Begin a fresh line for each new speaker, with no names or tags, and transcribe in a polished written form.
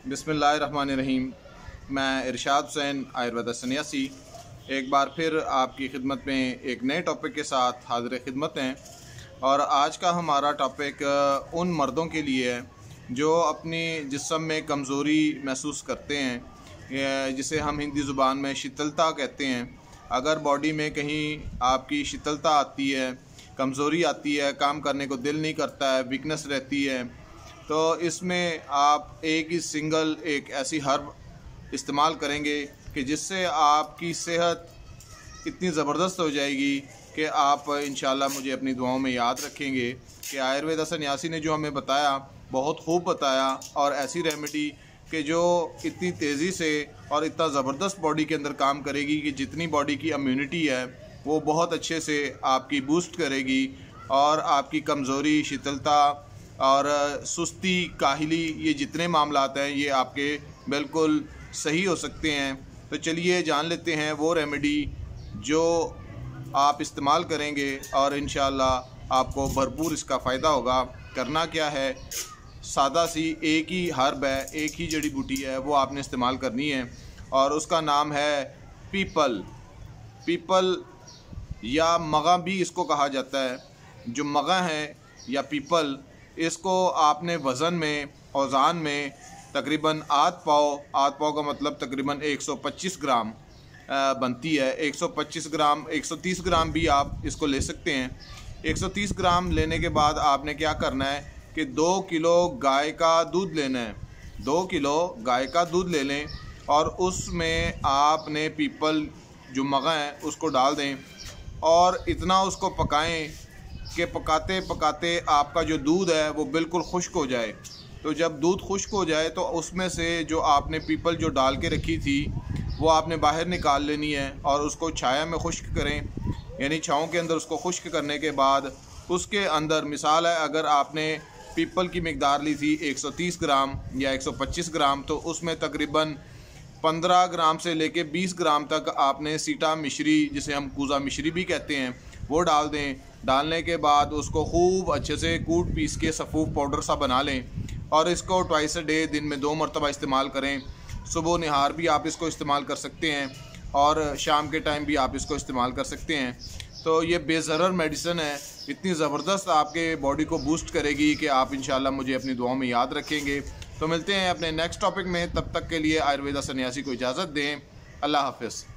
बिस्मिल्लाहिर्रहमानिर्रहीम। मैं इरशाद हुसैन आयुर्वेद सन्यासी एक बार फिर आपकी खिदमत में एक नए टॉपिक के साथ हाज़िर खिदमत हैं। और आज का हमारा टॉपिक उन मर्दों के लिए है जो अपनी जिस्म में कमज़ोरी महसूस करते हैं, जिसे हम हिंदी ज़ुबान में शीतलता कहते हैं। अगर बॉडी में कहीं आपकी शीतलता आती है, कमज़ोरी आती है, काम करने को दिल नहीं करता है, वीकनेस रहती है, तो इसमें आप एक ऐसी हर्ब इस्तेमाल करेंगे कि जिससे आपकी सेहत इतनी ज़बरदस्त हो जाएगी कि आप इंशाल्लाह मुझे अपनी दुआओं में याद रखेंगे कि आयुर्वेद सन्यासी ने जो हमें बताया बहुत खूब बताया। और ऐसी रेमेडी कि जो इतनी तेज़ी से और इतना ज़बरदस्त बॉडी के अंदर काम करेगी कि जितनी बॉडी की इम्यूनिटी है वो बहुत अच्छे से आपकी बूस्ट करेगी और आपकी कमज़ोरी, शीतलता और सुस्ती, काहिली, ये जितने मामलात हैं ये आपके बिल्कुल सही हो सकते हैं। तो चलिए जान लेते हैं वो रेमेडी जो आप इस्तेमाल करेंगे और इंशाअल्लाह आपको भरपूर इसका फ़ायदा होगा। करना क्या है, सादा सी एक ही हर्ब है, एक ही जड़ी बूटी है, वो आपने इस्तेमाल करनी है और उसका नाम है पीपल या मगा भी इसको कहा जाता है। जो मगा है या पीपल, इसको आपने वज़न में, औज़ान में तकरीबन आध पाव का मतलब तकरीबन 125 ग्राम बनती है। 125 ग्राम, 130 ग्राम भी आप इसको ले सकते हैं। 130 ग्राम लेने के बाद आपने क्या करना है कि 2 किलो गाय का दूध लेना है। 2 किलो गाय का दूध ले लें और उसमें आपने पीपल जो मगा है उसको डाल दें और इतना उसको पकाएं कि पकाते पकाते आपका जो दूध है वो बिल्कुल खुश्क हो जाए। तो जब दूध खुश्क हो जाए तो उसमें से जो आपने पीपल जो डाल के रखी थी वो आपने बाहर निकाल लेनी है और उसको छाया में खुश्क करें, यानी छाँव के अंदर उसको खुश्क करने के बाद उसके अंदर, मिसाल है अगर आपने पीपल की मिकदार ली थी 130 ग्राम या 125 ग्राम, तो उसमें तकरीबन 15 ग्राम से लेके 20 ग्राम तक आपने सीटा मिश्री, जिसे हम कूज़ा मिश्री भी कहते हैं, वो डाल दें। डालने के बाद उसको खूब अच्छे से कूट पीस के सफ़ूफ पाउडर सा बना लें और इसको ट्वाइस अ डे, दिन में 2 मरतबा इस्तेमाल करें। सुबह निहार भी आप इसको इस्तेमाल कर सकते हैं और शाम के टाइम भी आप इसको इस्तेमाल कर सकते हैं। तो ये बेज़रर मेडिसिन है, इतनी ज़बरदस्त आपके बॉडी को बूस्ट करेगी कि आप इंशाल्लाह मुझे अपनी दुआओं में याद रखेंगे। तो मिलते हैं अपने नेक्स्ट टॉपिक में, तब तक के लिए आयुर्वेदा सन्यासी को इजाज़त दें। अल्लाह हाफ़िज़।